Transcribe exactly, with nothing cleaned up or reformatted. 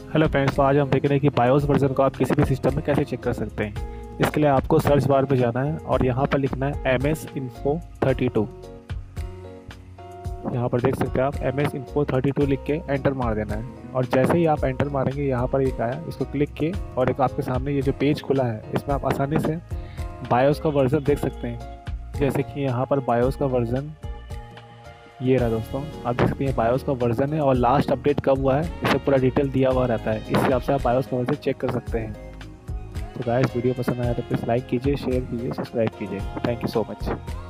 Hello friends, तो आज हम देख रहे हैं कि बायोस वर्जन को आप किसी भी सिस्टम में कैसे चेक कर सकते हैं। इसके लिए आपको सर्च बार पे जाना है और यहाँ पर लिखना है M S info thirty two. यहाँ पर देख सकते हैं आप M S info thirty two लिख के एंटर मार देना है। और जैसे ही आप एंटर मारेंगे यहाँ पर एक आया, इसको क्लिक किए और एक आपके सामने ये जो पेज खुला है इसमें आप आसानी से बायोस का वर्जन देख सकते हैं। जैसे कि यहाँ पर बायोस का वर्जन ये रहा दोस्तों, आप देख सकते हैं बायोस का वर्जन है और लास्ट अपडेट कब हुआ है इसे पूरा डिटेल दिया हुआ रहता है। इस हिसाब से आप बायोस का वर्जन चेक कर सकते हैं। तो गाइस, वीडियो पसंद आया तो प्लीज़ लाइक कीजिए, शेयर कीजिए, सब्सक्राइब कीजिए। Thank you so much.